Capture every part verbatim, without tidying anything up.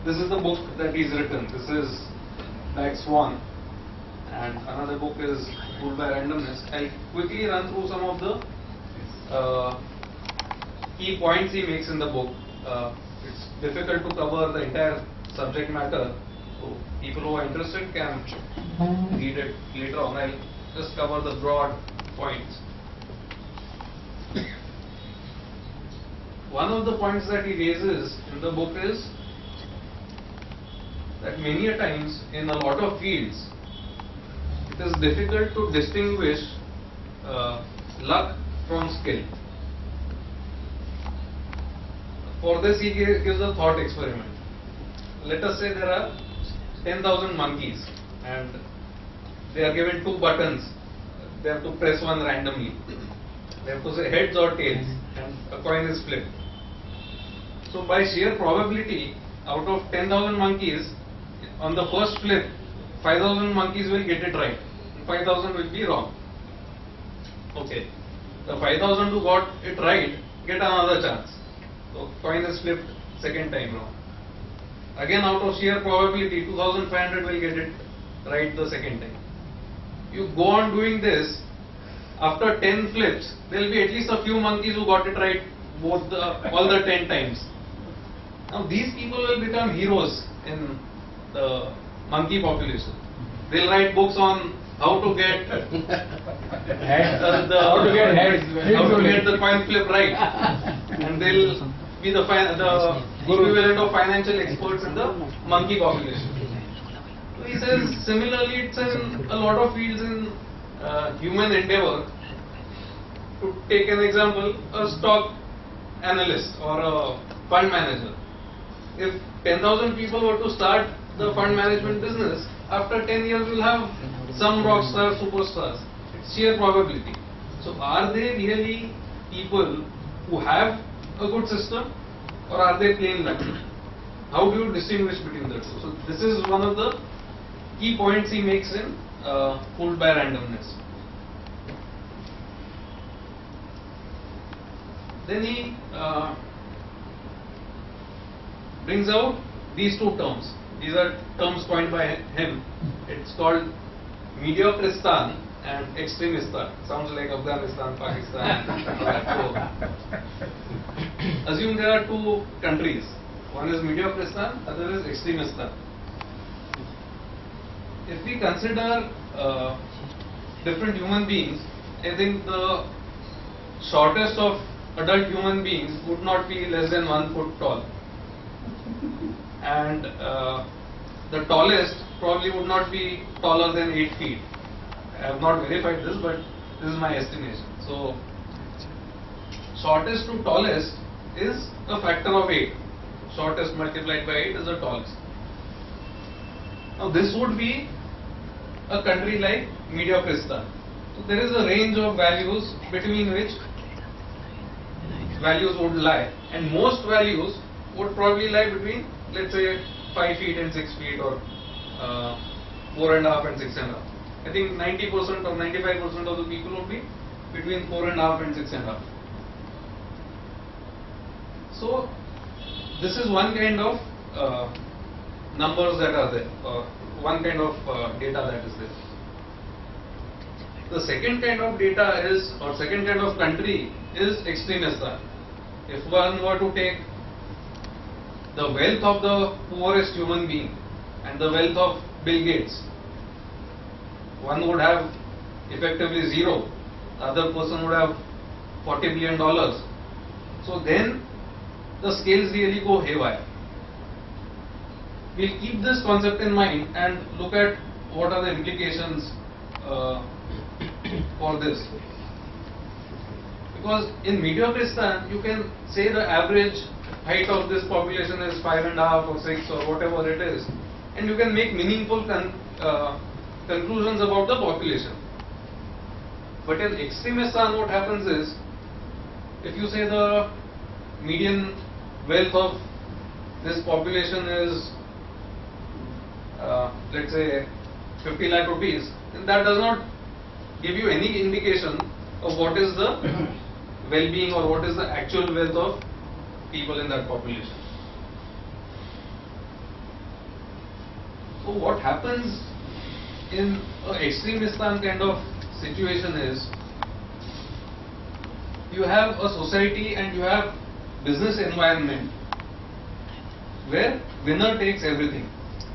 this is the book that he's written. This is Black Swan, and another book is Fooled by Randomness. I'll quickly run through some of the uh, key points he makes in the book. Uh, it's difficult to cover the entire subject matter, so people who are interested can read it later on. I'll just cover the broad points. One of the points that he raises in the book is that many a times in a lot of fields it is difficult to distinguish uh, luck from skill. For this he gives a thought experiment. Let us say there are ten thousand monkeys and they are given two buttons. They have to press one randomly. They have to say heads or tails, and a coin is flipped. So by sheer probability, out of ten thousand monkeys, on the first flip, five thousand monkeys will get it right, and five thousand will be wrong. Okay, the five thousand who got it right get another chance. So coin is flipped second time wrong. Again, out of sheer probability, two thousand five hundred will get it right the second time. You go on doing this, after ten flips, there will be at least a few monkeys who got it right both the, all the ten times. Now these people will become heroes in the monkey population. They'll write books on how to get uh, the how to get heads, how to get the coin flip right, and they'll be the fi the equivalent of financial experts in the monkey population. So he says similarly, it's in a lot of fields in uh, human endeavor. To take an example, a stock analyst or a fund manager. If ten thousand people were to start the fund management business, after ten years we'll have some rock stars, superstars. It's sheer probability. So are they really people who have a good system, or are they plain lucky? How do you distinguish between the two? So this is one of the key points he makes in uh, Fooled by Randomness. Then he uh, brings out these two terms. These are terms coined by him. It's called Mediocristan and Extremistan. Sounds like Afghanistan, Pakistan. So, assume there are two countries. One is Mediocristan, other is Extremistan. If we consider uh, different human beings, I think the shortest of adult human beings would not be less than one foot tall, and uh, the tallest probably would not be taller than eight feet. I have not verified this, but this is my estimation. So shortest to tallest is a factor of eight. Shortest multiplied by eight is the tallest. Now this would be a country like Mediocristan. So there is a range of values between which values would lie, and most values would probably lie between, let's say, five feet and six feet, or uh, four and a half and six and a half. I think ninety percent or ninety-five percent of the people would be between four and a half and six and a half. So this is one kind of uh, numbers that are there, or one kind of uh, data that is there. The second kind of data is, or second kind of country is Extremistan. If one were to take the wealth of the poorest human being and the wealth of Bill Gates, one would have effectively zero, the other person would have forty billion dollars. So then the scales really go haywire. We'll keep this concept in mind and look at what are the implications uh, for this. Because in Mediocristan, you can say the average height of this population is five and a half or six or whatever it is, and you can make meaningful con uh, conclusions about the population. But in Extremistan, what happens is, if you say the median wealth of this population is, uh, let's say, fifty lakh rupees, then that does not give you any indication of what is the well-being or what is the actual wealth of people in that population. So what happens in an extremistan kind of situation is, you have a society and you have business environment where winner takes everything.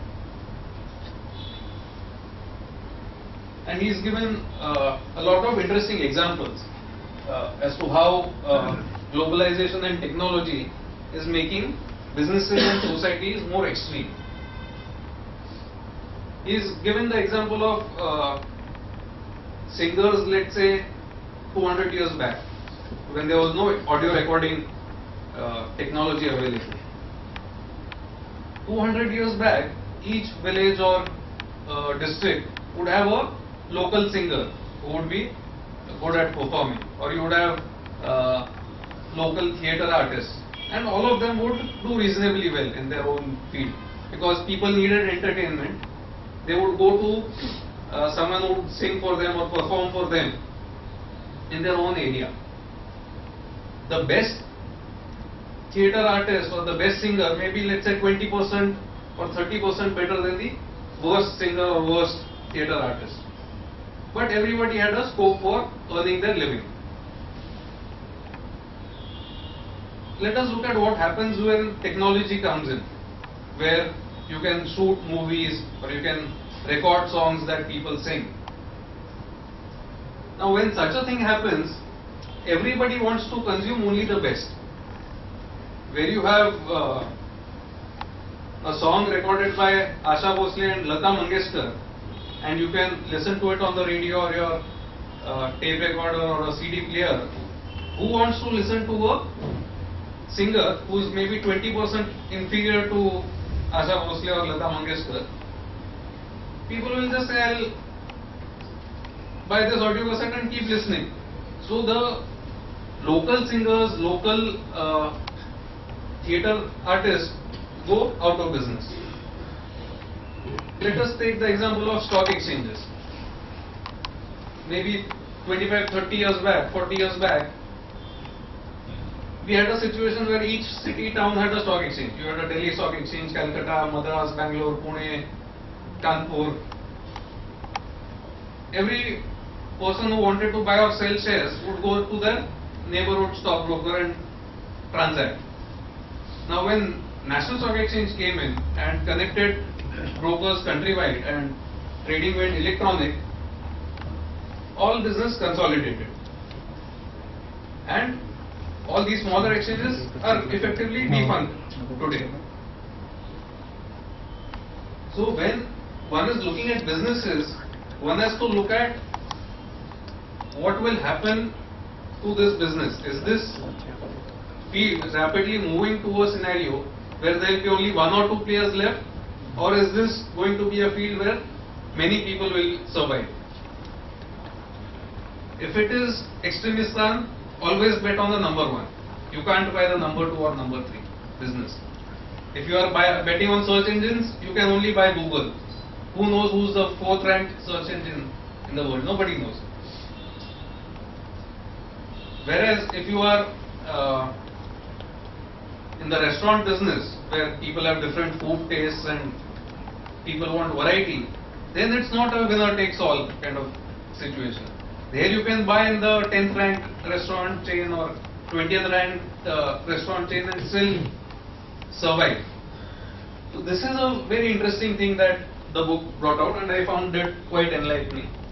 And he's given uh, a lot of interesting examples uh, as to how uh, globalization and technology is making businesses and societies more extreme. He's given the example of uh, singers, let's say, two hundred years back, when there was no audio recording uh, technology available. two hundred years back, each village or uh, district would have a local singer who would be good at performing, or you would have uh, local theatre artists, and all of them would do reasonably well in their own field, because people needed entertainment. They would go to uh, someone who would sing for them or perform for them in their own area. The best theatre artist or the best singer may be, let's say, twenty percent or thirty percent better than the worst singer or worst theatre artist. But everybody had a scope for earning their living. Let us look at what happens when technology comes in, where you can shoot movies or you can record songs that people sing. Now when such a thing happens, everybody wants to consume only the best. Where you have uh, a song recorded by Asha Bhosle and Lata Mangeshkar, and you can listen to it on the radio or your uh, tape recorder or a C D player, who wants to listen to a singer who is maybe twenty percent inferior to Asha Bhosle or Lata Mangeshkar? People will just say, I'll buy this audio cassette and keep listening. So the local singers, local uh, theatre artists go out of business. Let us take the example of stock exchanges. Maybe twenty-five, thirty years back, forty years back, we had a situation where each city, town had a stock exchange. You had a Delhi Stock Exchange, Calcutta, Madras, Bangalore, Pune, Kanpur. Every person who wanted to buy or sell shares would go to their neighborhood stockbroker and transact. Now when National Stock Exchange came in and connected brokers countrywide and trading went electronic, all business consolidated. And all these smaller exchanges are effectively defunct today. So when one is looking at businesses, one has to look at what will happen to this business. Is this field rapidly moving to a scenario where there will be only one or two players left, or is this going to be a field where many people will survive? If it is extremistan, always bet on the number one. You can't buy the number two or number three business. If you are buy, betting on search engines, you can only buy Google. Who knows who's the fourth ranked search engine in the world? Nobody knows. Whereas if you are uh, in the restaurant business, where people have different food tastes and people want variety, then it's not a winner takes all kind of situation. There you can buy in the tenth ranked restaurant chain or twentieth ranked uh, restaurant chain and still survive. So this is a very interesting thing that the book brought out, and I found it quite enlightening.